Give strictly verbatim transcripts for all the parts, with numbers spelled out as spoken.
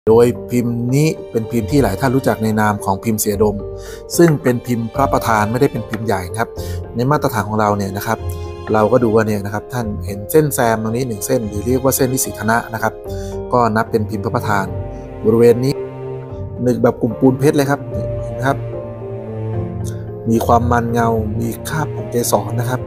โดยพิมพ์นี้เป็นพิมพ์ที่หลายท่านรู้จักในนามของพิมพ์เสียดมซึ่งเป็นพิมพ์พระประธานไม่ได้เป็นพิมพ์ใหญ่นะครับในมาตรฐานของเราเนี่ยนะครับเราก็ดูว่าเนี่ยนะครับท่านเห็นเส้นแซมตรงนี้หนึ่งเส้นหรือเรียกว่าเส้นนิสิธนะนะครับก็นับเป็นพิมพ์พระประธานบริเวณนี้หนึ่งแบบกลุ่มปูนเพชรเลยครับเห็นไหมครับมีความมันเงามีคราบของเกสรนะครับ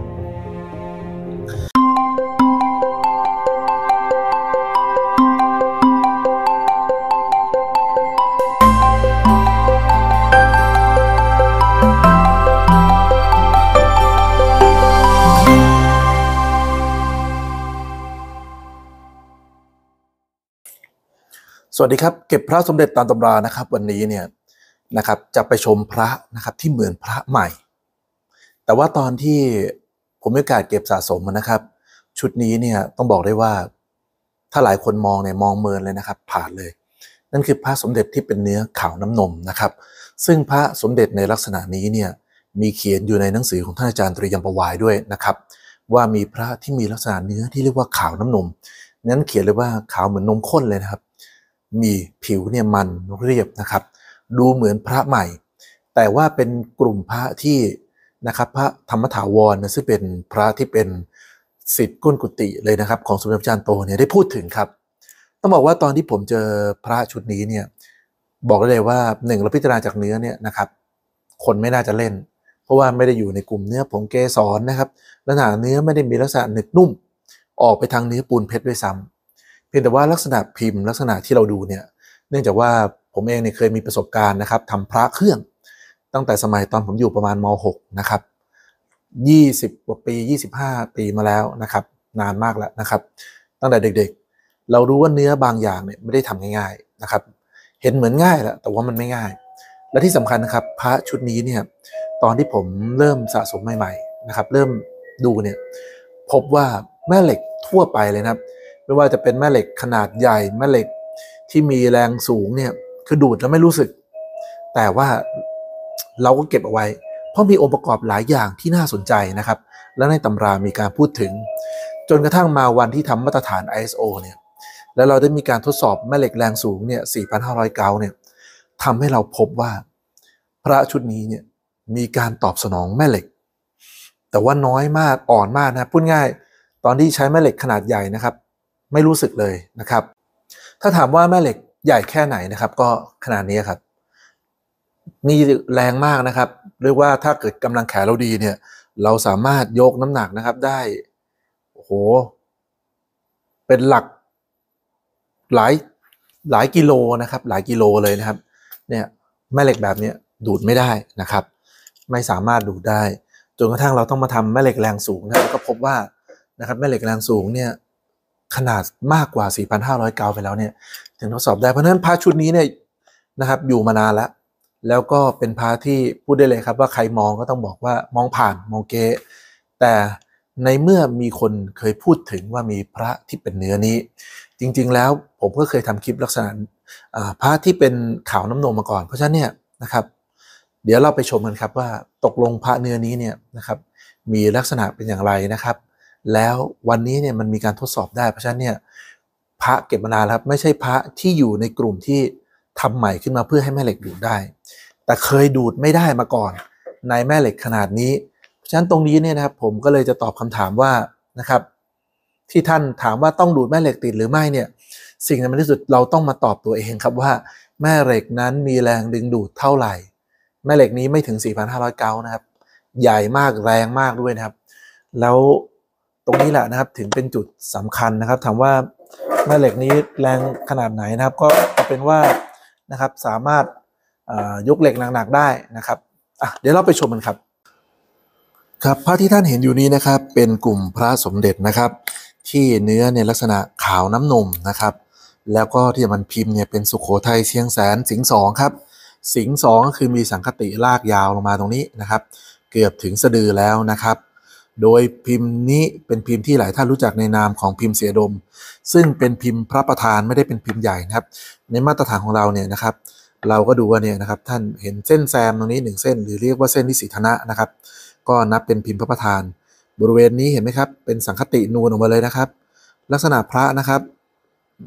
สวัสดีครับเก็บพระสมเด็จตามตำรานะครับวันนี้เนี่ยนะครับจะไปชมพระนะครับที่เหมือนพระใหม่แต่ว่าตอนที่ผมมีโอกาสเก็บสะสมนะครับชุดนี้เนี่ยต้องบอกได้ว่าถ้าหลายคนมองเนี่ยมองเมินเลยนะครับผ่านเลยนั่นคือพระสมเด็จที่เป็นเนื้อขาวน้ำนมนะครับซึ่งพระสมเด็จในลักษณะนี้เนี่ยมีเขียนอยู่ในหนังสือของท่านอาจารย์ตรียมประวายด้วยนะครับว่ามีพระที่มีลักษณะเนื้อที่เรียกว่าขาวน้ำนมนั้นเขียนเลยว่าขาวเหมือนนมข้นเลยนะครับมีผิวเนี่ยมันเรียบนะครับดูเหมือนพระใหม่แต่ว่าเป็นกลุ่มพระที่นะครับพระธรรมถาวรนะซึ่งเป็นพระที่เป็นศิษย์ก้นกุฏิเลยนะครับของสมเด็จพระจารย์โตเนี่ยได้พูดถึงครับต้องบอกว่าตอนที่ผมเจอพระชุดนี้เนี่ยบอกได้เลยว่าหนึ่งเราพิจารณาจากเนื้อเนี่ยนะครับคนไม่น่าจะเล่นเพราะว่าไม่ได้อยู่ในกลุ่มเนื้อผงเกสรนะครับลักษณะเนื้อไม่ได้มีลักษณะหนึบนุ่มออกไปทางเนื้อปูนเพชรด้วยซ้ำเพียงแต่ว่าลักษณะพิมพ์ลักษณะที่เราดูเนี่ยเนื่องจากว่าผมเองเนี่ยเคยมีประสบการณ์นะครับทำพระเครื่องตั้งแต่สมัยตอนผมอยู่ประมาณม หกนะครับยี่สิบกว่าปียี่สิบห้าปีมาแล้วนะครับนานมากแล้วนะครับตั้งแต่เด็กๆเรารู้ว่าเนื้อบางอย่างเนี่ยไม่ได้ทำง่ายๆนะครับเห็นเหมือนง่ายแหละแต่ว่ามันไม่ง่ายและที่สำคัญนะครับพระชุดนี้เนี่ยตอนที่ผมเริ่มสะสมใหม่ๆนะครับเริ่มดูเนี่ยพบว่าแม่เหล็กทั่วไปเลยนะครับไม่ว่าจะเป็นแม่เหล็กขนาดใหญ่แม่เหล็กที่มีแรงสูงเนี่ยคือดูดแล้วไม่รู้สึกแต่ว่าเราก็เก็บเอาไว้เพราะมีองค์ประกอบหลายอย่างที่น่าสนใจนะครับและในตำรามีการพูดถึงจนกระทั่งมาวันที่ทำมาตรฐาน ไอ เอส โอ เนี่ยแล้วเราได้มีการทดสอบแม่เหล็กแรงสูงเนี่ย สี่พันห้าร้อย เกาต์เนี่ยทำให้เราพบว่าพระชุดนี้เนี่ยมีการตอบสนองแม่เหล็กแต่ว่าน้อยมากอ่อนมากนะพูดง่ายตอนที่ใช้แม่เหล็กขนาดใหญ่นะครับไม่รู้สึกเลยนะครับถ้าถามว่าแม่เหล็กใหญ่แค่ไหนนะครับก็ขนาดนี้ครับนี่แรงมากนะครับเรียกว่าถ้าเกิดกำลังแขนเราดีเนี่ยเราสามารถยกน้ำหนักนะครับได้โอ้โหเป็นหลักหลายหลายกิโลนะครับหลายกิโลเลยนะครับเนี่ยแม่เหล็กแบบนี้ดูดไม่ได้นะครับไม่สามารถดูดได้จนกระทั่งเราต้องมาทำแม่เหล็กแรงสูงนะก็พบว่านะครับแม่เหล็กแรงสูงเนี่ยขนาดมากกว่า สี่พันห้าร้อย เกาไปแล้วเนี่ยถึงทดสอบได้เพราะฉะนั้นพระชุดนี้เนี่ยนะครับอยู่มานานแล้วแล้วก็เป็นพระที่พูดได้เลยครับว่าใครมองก็ต้องบอกว่ามองผ่านมองเก๊แต่ในเมื่อมีคนเคยพูดถึงว่ามีพระที่เป็นเนื้อนี้จริงๆแล้วผมก็เคยทำคลิปลักษณะพระที่เป็นขาวน้ำนมมาก่อนเพราะฉะนั้นเนี่ยนะครับเดี๋ยวเราไปชมกันครับว่าตกลงพระเนื้อนี้เนี่ยนะครับมีลักษณะเป็นอย่างไรนะครับแล้ววันนี้เนี่ยมันมีการทดสอบได้เพราะฉะนั้นเนี่ยพระเก็บมานานแล้วไม่ใช่พระที่อยู่ในกลุ่มที่ทำใหม่ขึ้นมาเพื่อให้แม่เหล็กดูดได้แต่เคยดูดไม่ได้มาก่อนในแม่เหล็กขนาดนี้เพราะฉะนั้นตรงนี้เนี่ยนะครับผมก็เลยจะตอบคำถามว่านะครับที่ท่านถามว่าต้องดูดแม่เหล็กติดหรือไม่เนี่ยสิ่งที่มันที่สุดเราต้องมาตอบตัวเองครับว่าแม่เหล็กนั้นมีแรงดึงดูดเท่าไหร่แม่เหล็กนี้ไม่ถึง สี่พันห้าร้อย เกาต์นะครับใหญ่มากแรงมากด้วยนะครับแล้วตรงนี้แหละนะครับถึงเป็นจุดสำคัญนะครับถามว่าแม่เหล็กนี้แรงขนาดไหนนะครับก็เป็นว่านะครับสามารถยกเหล็กหนักๆได้นะครับอ่ะเดี๋ยวเราไปชมกันครับครับพระที่ท่านเห็นอยู่นี้นะครับเป็นกลุ่มพระสมเด็จนะครับที่เนื้อในลักษณะขาวน้ำนมนะครับแล้วก็ที่มันพิมพ์เนี่ยเป็นสุโขทัยเชียงแสนสิงห์สองครับสิงห์สองก็คือมีสังคติลากยาวลงมาตรงนี้นะครับเกือบถึงสะดือแล้วนะครับโดยพิมพ์นี้เป็นพิมพ์ที่หลายท่านรู้จักในนามของพิมพ์เสียดมซึ่งเป็นพิมพ์พระประธานไม่ได้เป็นพิมพ์ใหญ่นะครับในมาตรฐานของเราเนี่ยนะครับเราก็ดูว่าเนี่ยนะครับท่านเห็นเส้นแซมตรงนี้หนึ่งเส้นหรือเรียกว่าเส้นนิสิธนะนะครับก็นับเป็นพิมพ์พระประธานบริเวณนี้เห็นไหมครับเป็นสังคตินูนออกมาเลยนะครับลักษณะพระนะครับ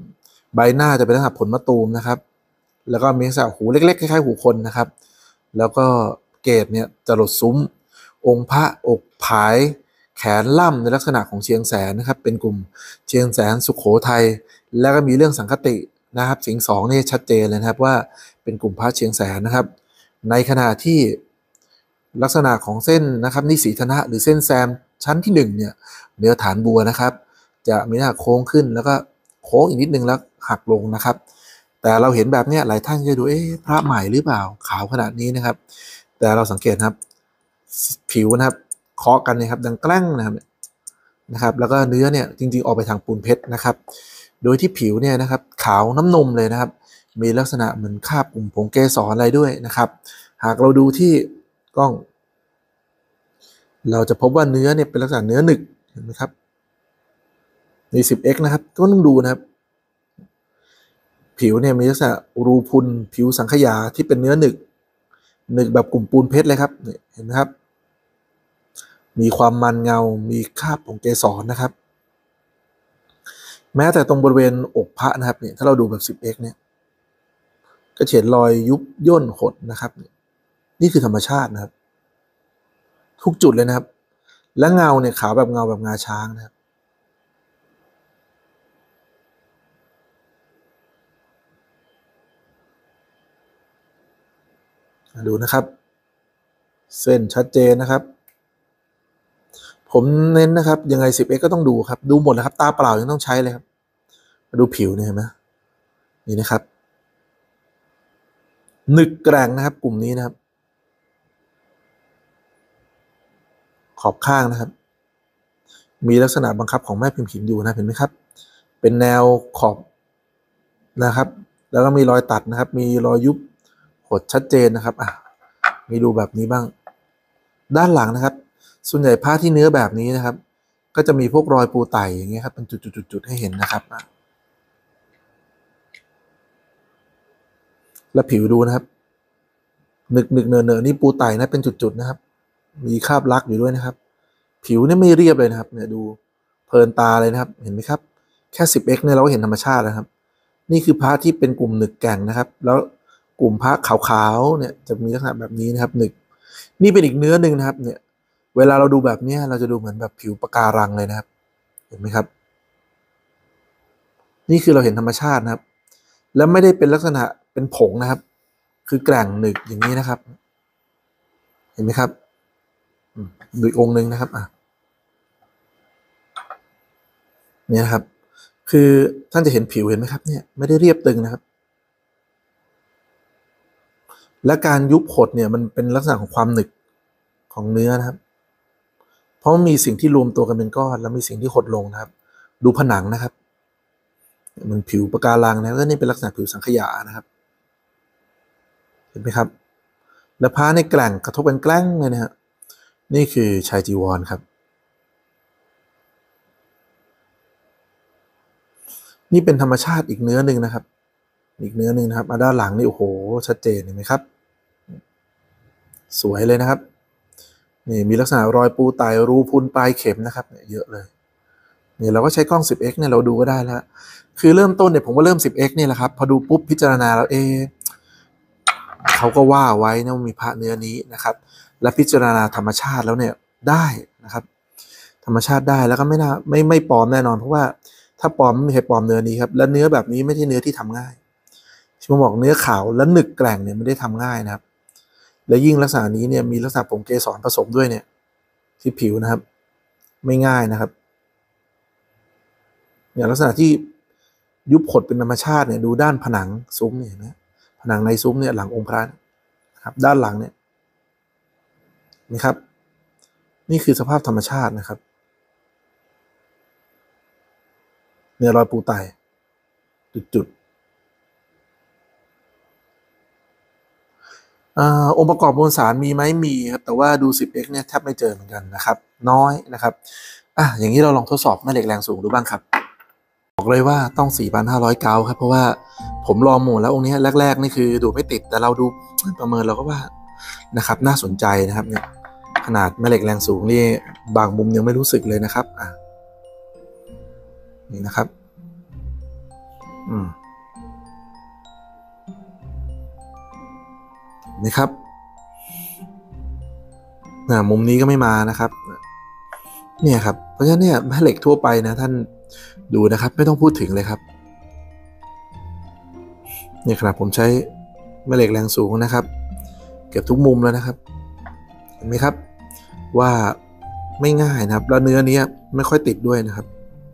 ใบหน้าจะเป็นลักษณะผลมะตูมนะครับแล้วก็มีลักษณะหูเล็กๆคล้ายๆหูคนนะครับแล้วก็เกศเนี่ยจะหลดซุ้มองค์พระอกผายแขนล่ำในลักษณะของเชียงแสนนะครับเป็นกลุ่มเชียงแสนสุโขทัยแล้วก็มีเรื่องสังคตินะครับสิงห์สองนี่ชัดเจนเลยนะครับว่าเป็นกลุ่มพระเชียงแสนนะครับในขณะที่ลักษณะของเส้นนะครับนิสีธนะหรือเส้นแซมชั้นที่หนึ่งเนี่ยเนื้อฐานบัวนะครับจะมีหน้าโค้งขึ้นแล้วก็โค้งอีกนิดนึงแล้วหักลงนะครับแต่เราเห็นแบบนี้หลายท่านจะดูเอ๊ะพระใหม่หรือเปล่าขาวขนาดนี้นะครับแต่เราสังเกตครับผิวนะครับเคาะกันนะครับดังแกล้งนะครับนะครับแล้วก็เนื้อเนี่ยจริงๆออกไปทางปูนเพชรนะครับโดยที่ผิวเนี่ยนะครับขาวน้ำนมเลยนะครับมีลักษณะเหมือนคาบกลุ่มผงเกสรอะไรด้วยนะครับหากเราดูที่กล้องเราจะพบว่าเนื้อเนี่ยเป็นลักษณะเนื้อหนึกเห็นไหมครับใน สิบเอ็กซ์ นะครับก็ต้องดูนะครับผิวเนี่ยมีลักษณะรูพุนผิวสังขยาที่เป็นเนื้อหนึกหนึกแบบกลุ่มปูนเพชรเลยครับเห็นไหมครับมีความมันเงามีคราบของเกสรนะครับแม้แต่ตรงบริเวณอกพระนะครับเนี่ยถ้าเราดูแบบ สิบเอ็กซ์ เนี่ยก็เห็นรอยยุบย่นหดนะครับนี่คือธรรมชาตินะครับทุกจุดเลยนะครับและเงาเนี่ยขาวแบบเงาแบบงาช้างนะครับดูนะครับเส้นชัดเจนนะครับผมเน้นนะครับยังไง สิบเอ็กซ์ ก็ต้องดูครับดูหมดนะครับตาเปล่ายังต้องใช้เลยครับมาดูผิวเนี่ยเห็นไหมนี่นะครับหนึกแกร่งนะครับกลุ่มนี้นะครับขอบข้างนะครับมีลักษณะบังคับของแม่พิมพ์หินอยู่นะเห็นไหมครับเป็นแนวขอบนะครับแล้วก็มีรอยตัดนะครับมีรอยยุบหดชัดเจนนะครับอ่ะมีดูแบบนี้บ้างด้านหลังนะครับส่วนใหญ่ผ้าที่เนื้อแบบนี้นะครับก็จะมีพวกรอยปูไต่อย่างเงี้ยครับเป็นจุดๆๆให้เห็นนะครับแล้วผิวดูนะครับหนึกหนึกเนอเนอนี่ปูไต่นะเป็นจุดๆนะครับมีคราบลักอยู่ด้วยนะครับผิวเนี่ยไม่เรียบเลยนะครับเนี่ยดูเพลินตาเลยนะครับเห็นไหมครับแค่ สิบเอ็กซ์ เนี่ยเราก็เห็นธรรมชาติแล้วครับนี่คือพระที่เป็นกลุ่มหนึกแก่งนะครับแล้วกลุ่มพระขาวๆเนี่ยจะมีลักษณะแบบนี้นะครับหนึกนี่เป็นอีกเนื้อหนึ่งนะครับเนี่ยเวลาเราดูแบบนี้เราจะดูเหมือนแบบผิวปะการังเลยนะครับเห็นไหมครับนี่คือเราเห็นธรรมชาตินะครับแล้วไม่ได้เป็นลักษณะเป็นผงนะครับคือแกร่งหนึกอย่างนี้นะครับเห็นไหมครับดูอีกองค์หนึ่งนะครับอ่ะเนี่ยนะครับคือท่านจะเห็นผิวเห็นไหมครับเนี่ยไม่ได้เรียบตึงนะครับและการยุบหดเนี่ยมันเป็นลักษณะของความหนึกของเนื้อนะครับเพราะมีสิ่งที่รวมตัวกันเป็นก้อนแล้วมีสิ่งที่หดลงนะครับดูผนังนะครับมันผิวปะการังนะแล้วนี่เป็นลักษณะผิวสังขยานะครับเห็นไหมครับและผ้าในแกล่งกระทบกันแกล้งเลยนะฮะนี่คือชายจีวรครับนี่เป็นธรรมชาติอีกเนื้อหนึ่งนะครับอีกเนื้อหนึ่งนะครับมาด้านหลังนี่โอ้โหชัดเจนเห็นไหมครับสวยเลยนะครับนี่มีลักษณะรอยปูไต่รูพุนปลายเข็มนะครับเยอะเลยนี่เราก็ใช้กล้อง สิบเอ็กซ์ เนี่ยเราดูก็ได้แล้วคือเริ่มต้นเนี่ยผมก็เริ่ม สิบเอ็กซ์ เนี่ยแหละครับพอดูปุ๊บพิจารณาแล้วเอเขาก็ว่าไว้นะว่ามีพระเนื้อนี้นะครับและพิจารณาธรรมชาติแล้วเนี่ยได้นะครับธรรมชาติได้แล้วก็ไม่น่าไม่ไม่ปลอมแน่นอนเพราะว่าถ้าปลอมไม่มีใครปลอมเนื้อนี้ครับและเนื้อแบบนี้ไม่ใช่เนื้อที่ทำง่ายที่ผมบอกเนื้อขาวและหนึกแกร่งเนี่ยไม่ได้ทำง่ายนะครับและยิ่งลักษณะนี้เนี่ยมีลักษณะผงเกสรผสมด้วยเนี่ยที่ผิวนะครับไม่ง่ายนะครับอย่างลักษณะที่ยุบหดเป็นธรรมชาติเนี่ยดูด้านผนังซุ้มเนี่ยนะผนังในซุ้มเนี่ยหลังองค์พระนะครับด้านหลังเนี่ยนี่ครับนี่คือสภาพธรรมชาตินะครับเนี่ยรอยปูไต่จุดๆอ่าองค์ประกอบมวลสารมีไหมมีครับแต่ว่าดู สิบเอ็กซ์ เนี่ยแทบไม่เจอเหมือนกันนะครับน้อยนะครับอ่ะอย่างนี้เราลองทดสอบแม่เหล็กแรงสูงดูบ้างครับบอกเลยว่าต้อง สี่พันห้าร้อย เกาครับเพราะว่าผมลองหมดแล้วองค์นี้แรกๆนี่คือดูไม่ติดแต่เราดูประเมินเราก็ว่านะครับน่าสนใจนะครับเนี่ยขนาดแม่เหล็กแรงสูงนี่บางมุมยังไม่รู้สึกเลยนะครับอ่ะนี่นะครับอืมนี่ครับนะมุมนี้ก็ไม่มานะครับเนี่ยครับเพราะฉะนั้นเนี่ยแม่เหล็กทั่วไปนะท่านดูนะครับไม่ต้องพูดถึงเลยครับเนี่ยขนาดผมใช้แม่เหล็กแรงสูงนะครับเก็บทุกมุมแล้วนะครับเห็นไหมครับว่าไม่ง่ายนะครับแล้วเนื้อนี้ไม่ค่อยติดด้วยนะครับ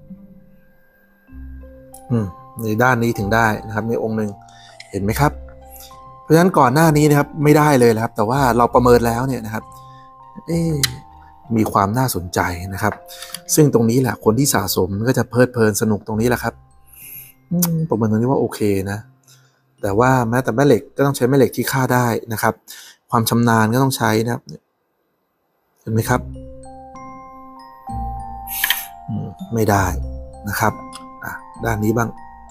อืมในด้านนี้ถึงได้นะครับในองค์หนึ่งเห็นไหมครับเพราะฉะนั้นก่อนหน้านี้นะครับไม่ได้เลยนะครับแต่ว่าเราประเมินแล้วเนี่ยนะครับเอ๊มีความน่าสนใจนะครับซึ่งตรงนี้แหละคนที่สะสมก็จะเพลิดเพลินสนุกตรงนี้แหละครับประเมินตรงนี้ว่าโอเคนะแต่ว่าแม้แต่แม่เหล็กก็ต้องใช้แม่เหล็กที่ฆ่าได้นะครับความชำนาญก็ต้องใช้นะครับเห็นไหมครับไม่ได้นะครับด้านนี้บ้าง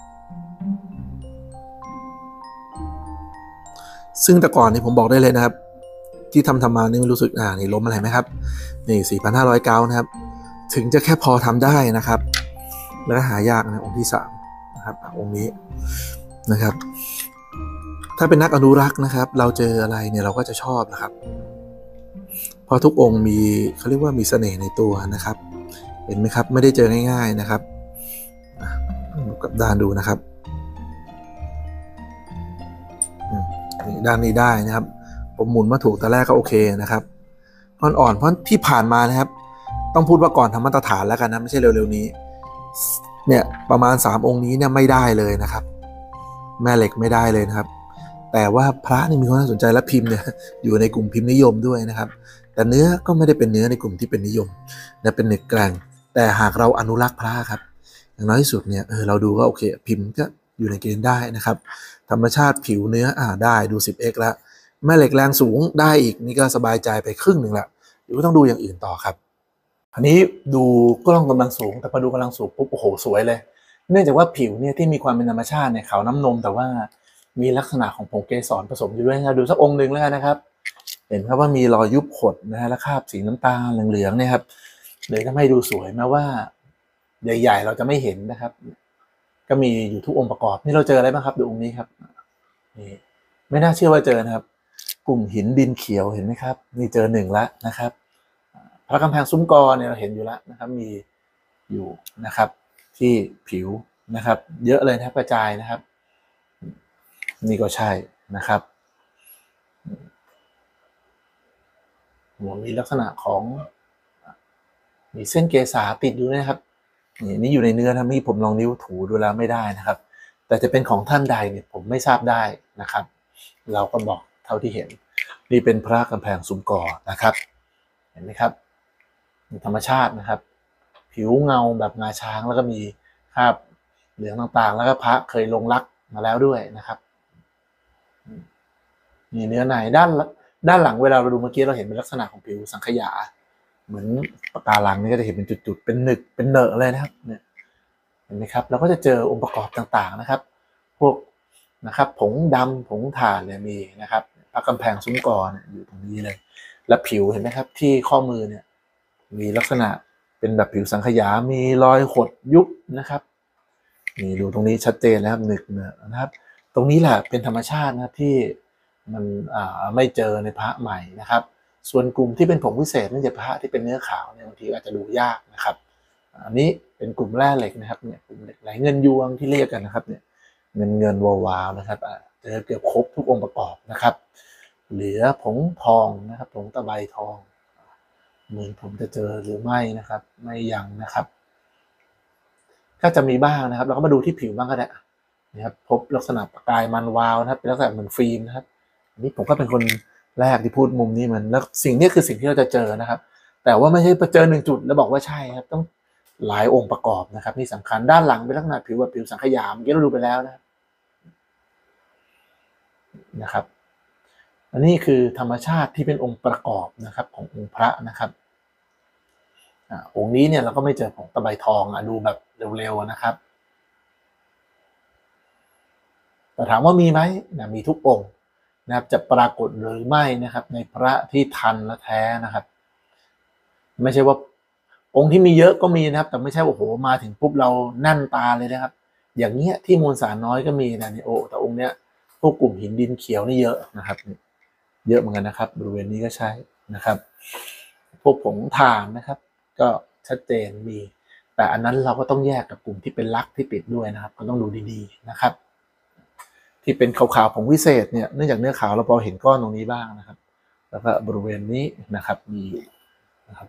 ซึ่งแต่ก่อนนี่ผมบอกได้เลยนะครับที่ทำทำมานี่ไม่รู้สึกอ่านี่ล้มอะไรไหมครับนี่สี่พันห้าร้อยเก้านะครับถึงจะแค่พอทำได้นะครับแล้วก็หายากนะองค์ที่สามนะครับองค์นี้นะครับถ้าเป็นนักอนุรักษ์นะครับเราเจออะไรเนี่ยเราก็จะชอบนะครับเพราะทุกองค์มีเขาเรียกว่ามีเสน่ห์ในตัวนะครับเห็นไหมครับไม่ได้เจอง่ายๆนะครับกับด้านดูนะครับด้านนี้ได้นะครับผมหมุนมาถูกแต่แรกก็โอเคนะครับอ่อนๆเพราะที่ผ่านมานะครับต้องพูดว่าก่อนทำมาตรฐานแล้วกันนะไม่ใช่เร็วๆนี้เนี่ยประมาณสามองค์นี้เนี่ยไม่ได้เลยนะครับแม่เหล็กไม่ได้เลยนะครับแต่ว่าพระนี่มีความน่าสนใจและพิมพ์เนี่ยอยู่ในกลุ่มพิมพ์นิยมด้วยนะครับแต่เนื้อก็ไม่ได้เป็นเนื้อในกลุ่มที่เป็นนิยมนะเป็นเนื้อแกร่งแต่หากเราอนุรักษ์พระครับอย่างน้อยที่สุดเนี่ยเออเราดูก็โอเคพิมพ์ก็อยู่ในเกณฑ์ได้นะครับธรรมชาติผิวเนื้ออ่าได้ดู สิบเอ็กซ์ แล้วแม่เหล็กแรงสูงได้อีกนี่ก็สบายใจไปครึ่งหนึ่งละหรือว่าต้องดูอย่างอื่นต่อครับอันนี้ดูกล้องกำลังสูงแต่พอดูกำลังสูงปุ๊บโอ้โหสวยเลยเนื่องจากว่าผิวเนี่ยที่มีความเป็นธรรมชาติเนี่ยขาวน้ำนมแต่ว่ามีลักษณะของผงเกสรผสมอยู่ด้วยนะดูสักองค์หนึ่งแล้วนะครับเห็นครับว่ามีรอยยุบขดนะฮะและคราบสีน้ำตาลเหลืองๆเนี่ยครับเลยทำให้ดูสวยแม้ว่าใหญ่ๆเราจะไม่เห็นนะครับก็มีอยู่ทุกองค์ประกอบนี่เราเจออะไรบ้างครับดูองค์นี้ครับนี่ไม่น่าเชื่อว่าเจอนะครับกลุ่มหินดินเขียวเห็นไหมครับนี่เจอหนึ่งแล้วนะครับพระกำแพงซุ้มกอเนี่ยเราเห็นอยู่แล้วนะครับมีอยู่นะครับที่ผิวนะครับเยอะเลยนะครับกระจายนะครับนี่ก็ใช่นะครับหัวมีลักษณะของมีเส้นเกษาติดอยู่นะครับนี่นี่อยู่ในเนื้อนะนี่ผมลองนิ้วถูดูแล้วไม่ได้นะครับแต่จะเป็นของท่านใดเนี่ยผมไม่ทราบได้นะครับเราก็บอกเท่าที่เห็นนี่เป็นพระกำแพงซุ้มกอนะครับเห็นไหมครับมีธรรมชาตินะครับผิวเงาแบบงาช้างแล้วก็มีคราบเหลืองต่างๆแล้วก็พระเคยลงรักมาแล้วด้วยนะครับมีเนื้อในด้านด้านหลังเวลาเราดูเมื่อกี้เราเห็นเป็นลักษณะของผิวสังขยาเหมือนปะการังนี่ก็จะเห็นเป็นจุดๆเป็นหนึกเป็นเนอะเลยนะครับเนี่ยเห็นไหมครับเราก็จะเจอองค์ประกอบต่างๆนะครับพวกนะครับผงดำผงถ่านเนี่ยมีนะครับพระกำแพงซุ้มกอเนี่ยอยู่ตรงนี้เลยและผิวเห็นไหมครับที่ข้อมือเนี่ยมีลักษณะเป็นแบบผิวสังขยามีรอยหดยุบนะครับนี่ดูตรงนี้ชัดเจนแล้วครับหนึกเนอะนะครับตรงนี้แหละเป็นธรรมชาตินะที่มันไม่เจอในพระใหม่นะครับส่วนกลุ่มที่เป็นผงวิเศษเนื่องจากพระที่เป็นเนื้อขาวเนี่ยบางทีอาจจะดูยากนะครับอันนี้เป็นกลุ่มแร่เหล็กนะครับเนี่ยกลุ่มเหล็กไหลเงินยวงที่เรียกกันนะครับเนี่ยเงินเงินวาวๆนะครับเจอเกือบครบทุกองค์ประกอบนะครับเหลือผงทองนะครับผงตะไบทองเหมือนผมจะเจอหรือไม่นะครับไม่ยังนะครับก็จะมีบ้างนะครับเราก็มาดูที่ผิวบ้างก็ได้นะครับพบลักษณะประกายมันวาวนะครับเป็นลักษณะเหมือนฟิล์มนะครับนี่ผมก็เป็นคนแรกที่พูดมุมนี้มันแล้วสิ่งนี้คือสิ่งที่เราจะเจอนะครับแต่ว่าไม่ใช่ไปเจอหนึ่งจุดแล้วบอกว่าใช่ครับต้องหลายองค์ประกอบนะครับนี่สำคัญด้านหลังเป็นลักษณะผิวแบบผิวสังขยาเมื่อกี้เราดูไปแล้วนะนะครับอันนี้คือธรรมชาติที่เป็นองค์ประกอบนะครับขององค์พระนะครับอ่าองค์นี้เนี่ยเราก็ไม่เจอของตะไบทองอ่ะดูแบบเร็วๆนะครับแต่ถามว่ามีไหมนะมีทุกองค์นะครับจะปรากฏหรือไม่นะครับในพระที่ทันและแท้นะครับไม่ใช่ว่าองค์ที่มีเยอะก็มีนะครับแต่ไม่ใช่ว่าโอ้โหมาถึงปุ๊บเราแน่นตาเลยนะครับอย่างเงี้ยที่มวลสารน้อยก็มีนะนี่โอ้แต่องค์เนี้ยพวกกลุ่มหินดินเขียวนี่เยอะนะครับเยอะเหมือนกันนะครับบริเวณนี้ก็ใช่นะครับพวกผงถ่านนะครับก็ชัดเจนมีแต่อันนั้นเราก็ต้องแยกกับกลุ่มที่เป็นลักที่ติดด้วยนะครับก็ต้องดูดีๆนะครับที่เป็นขาวๆผงวิเศษเนี่ยเนื่องจากเนื้อขาวเราพอเห็นก้อนตรงนี้บ้างนะครับแล้วก็บริเวณนี้นะครับมีนะครับ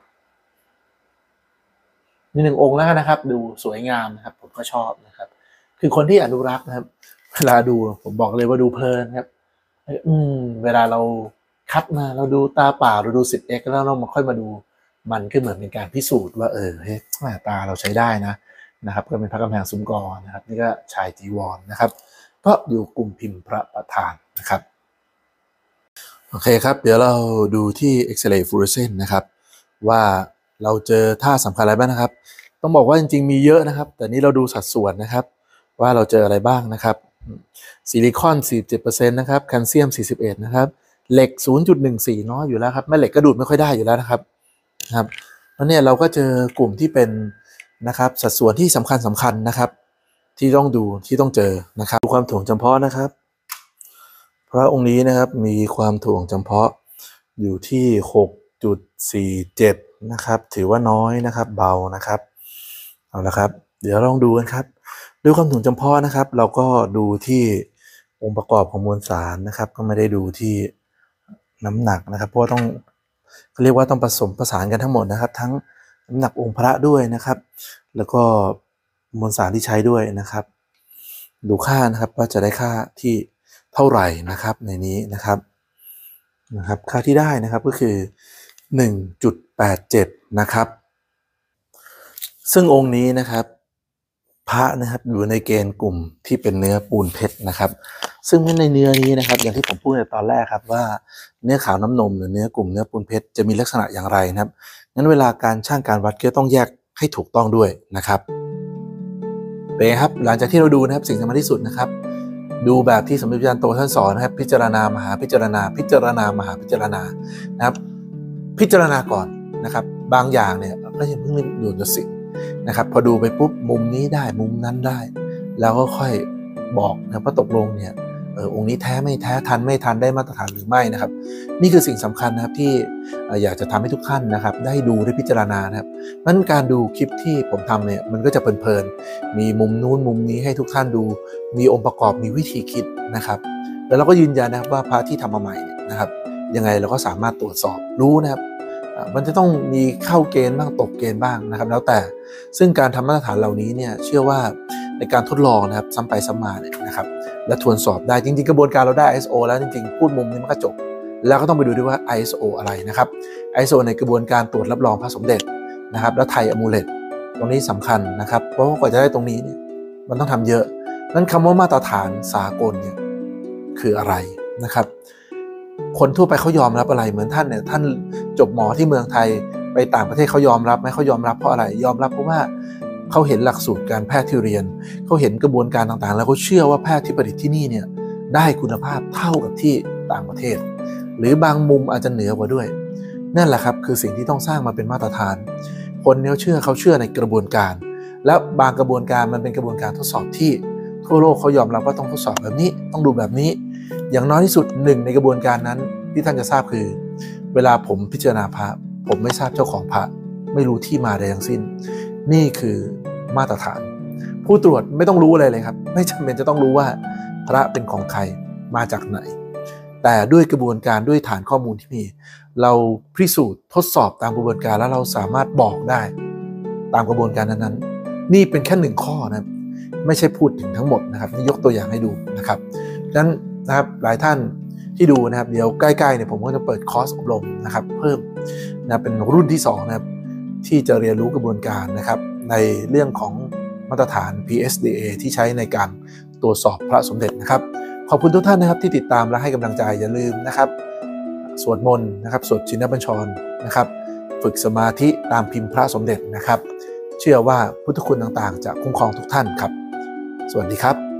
มีหนึ่งองค์แล้วนะครับดูสวยงามนะครับผมก็ชอบนะครับคือคนที่อนุรักษ์นะครับเวลาดูผมบอกเลยว่าดูเพลินครับอืมเวลาเราคัดมาเราดูตาเปล่าเราดู สิบเอ็กซ์ แล้วเรามาค่อยมาดูมันก็เหมือนเป็นการพิสูจน์ว่าเออเฮ้ยตาเราใช้ได้นะนะครับก็เป็นพระกำแพงซุ้มกอนะครับนี่ก็ชายจีวร นะครับก็อยู่กลุ่มพิมพ์พระประธานนะครับโอเคครับเดี๋ยวเราดูที่ X-ray fluorescence นะครับว่าเราเจอท่าสำคัญอะไรบ้างนะครับต้องบอกว่าจริงๆมีเยอะนะครับแต่นี้เราดูสัดส่วนนะครับว่าเราเจออะไรบ้างนะครับซิลิคอน สี่สิบเจ็ดเปอร์เซ็นต์ นะครับแคลเซียม สี่สิบเอ็ด นะครับเหล็ก ศูนย์จุดหนึ่งสี่ น้อยอยู่แล้วครับแม่เหล็กก็ดูดไม่ค่อยได้อยู่แล้วนะครับครับแล้วเนี่ยเราก็เจอกลุ่มที่เป็นนะครับสัดส่วนที่สำคัญสำคัญนะครับที่ต้องดูที่ต้องเจอนะครับดูความถ่วงจำเพาะนะครับพระองค์นี้นะครับมีความถ่วงจำเพาะอยู่ที่ หกจุดสี่เจ็ด นะครับถือว่าน้อยนะครับเบานะครับเอาละครับเดี๋ยวลองดูกันครับด้วยความถ่วงจำเพาะนะครับเราก็ดูที่องค์ประกอบของมวลสารนะครับก็ไม่ได้ดูที่น้ำหนักนะครับเพราะต้องเรียกว่าต้องผสมผสานกันทั้งหมดนะครับทั้งน้ำหนักองค์พระด้วยนะครับแล้วก็มวลสารที่ใช้ด้วยนะครับดูค่านะครับว่าจะได้ค่าที่เท่าไหร่นะครับในนี้นะครับนะครับค่าที่ได้นะครับก็คือ หนึ่งจุดแปดเจ็ด นะครับซึ่งองค์นี้นะครับพระนะครับอยู่ในเกณฑ์กลุ่มที่เป็นเนื้อปูนเพชรนะครับซึ่งในเนื้อนี้นะครับอย่างที่ผมพูดในตอนแรกครับว่าเนื้อขาวน้ำนมหรือเนื้อกลุ่มเนื้อปูนเพชรจะมีลักษณะอย่างไรนะครับงั้นเวลาการช่างการวัดก็ต้องแยกให้ถูกต้องด้วยนะครับเป็นครับหลังจากที่เราดูนะครับสิ่งสำคัญที่สุดนะครับดูแบบที่สมเด็จพระจันทร์โตท่านสอนนะครับพิจารณามหาพิจารณาพิจารณามหาพิจารณานะครับพิจารณาก่อนนะครับบางอย่างเนี่ยก็ยังเพิ่งดูดสินะครับพอดูไปปุ๊บมุมนี้ได้มุมนั้นได้แล้วก็ค่อยบอกนะว่าตกลงเนี่ยเออองค์นี้แท้ไม่แท้ทันไม่ทันได้มาตรฐานหรือไม่นะครับนี่คือสิ่งสำคัญนะครับที่อยากจะทำให้ทุกท่านนะครับได้ดูได้พิจารณานะครับนั้นการดูคลิปที่ผมทำเนี่ยมันก็จะเพลินๆมีมุมนู้นมุมนี้ให้ทุกท่านดูมีองค์ประกอบมีวิธีคิดนะครับแล้วเราก็ยืนยันนะครับว่าพระที่ทำมาใหม่นะครับยังไงเราก็สามารถตรวจสอบรู้นะครับมันจะต้องมีเข้าเกณฑ์บ้างตกเกณฑ์บ้างนะครับแล้วแต่ซึ่งการทำมาตรฐานเหล่านี้เนี่ยเชื่อว่าในการทดลองนะครับซ้ำไปซ้ำมาเนี่ยนะครับและทวนสอบได้จริงๆกระบวนการเราได้ ไอ เอส โอ แล้วจริงๆพูดมุมนี้มันก็จบแล้วก็ต้องไปดูด้วยว่า ไอ เอส โอ อะไรนะครับ ไอ เอส โอ ในกระบวนการตรวจรับรองพระสมเด็จนะครับแล้วไทยอะมูเลตตรงนี้สำคัญนะครับเพราะว่ากว่าจะได้ตรงนี้เนี่ยมันต้องทำเยอะนั้นคำว่ามาตรฐานสากลเนี่ยคืออะไรนะครับคนทั่วไปเขายอมรับอะไรเหมือนท่านเนี่ยท่านจบหมอที่เมืองไทยไปต่างประเทศเขายอมรับไหมเขายอมรับเพราะอะไรยอมรับเพราะว่าเขาเห็นหลักสูตรการแพทย์ที่เรียนเขาเห็นกระบวนการต่างๆแล้วเขาเชื่อว่าแพทย์ที่ประดิษฐ์ที่นี่เนี่ยได้คุณภาพเท่ากับที่ต่างประเทศหรือบางมุมอาจจะเหนือกว่าด้วยนั่นแหละครับคือสิ่งที่ต้องสร้างมาเป็นมาตรฐานคนเนี่ยเชื่อเขาเชื่อในกระบวนการแล้วบางกระบวนการมันเป็นกระบวนการทดสอบที่ทั่วโลกเขายอมรับว่าต้องทดสอบแบบนี้ต้องดูแบบนี้อย่างน้อยที่สุดหนึ่งในกระบวนการนั้นที่ท่านจะทราบคือเวลาผมพิจารณาพระผมไม่ทราบเจ้าของพระไม่รู้ที่มาใดทั้งสิ้นนี่คือมาตรฐานผู้ตรวจไม่ต้องรู้อะไรเลยครับไม่จำเป็นจะต้องรู้ว่าพระเป็นของใครมาจากไหนแต่ด้วยกระบวนการด้วยฐานข้อมูลที่มีเราพิสูจน์ทดสอบตามกระบวนการแล้วเราสามารถบอกได้ตามกระบวนการนั้นๆนี่เป็นแค่หนึ่งข้อนะไม่ใช่พูดถึงทั้งหมดนะครับนี่ยกตัวอย่างให้ดูนะครับดังนั้นนะครับหลายท่านที่ดูนะครับเดี๋ยวใกล้ๆเนี่ยผมก็จะเปิดคอร์สอบรมนะครับเพิ่มนะเป็นรุ่นที่สองนะครับที่จะเรียนรู้กระบวนการนะครับในเรื่องของมาตรฐาน พี เอส ดี เอ ที่ใช้ในการตรวจสอบพระสมเด็จนะครับขอบคุณทุกท่านนะครับที่ติดตามและให้กำลังใจอย่าลืมนะครับสวดมนต์นะครับสวดชินบัญชรนะครับฝึกสมาธิตามพิมพ์พระสมเด็จนะครับเชื่อว่าพุทธคุณต่างๆจะคุ้มครองทุกท่านครับสวัสดีครับ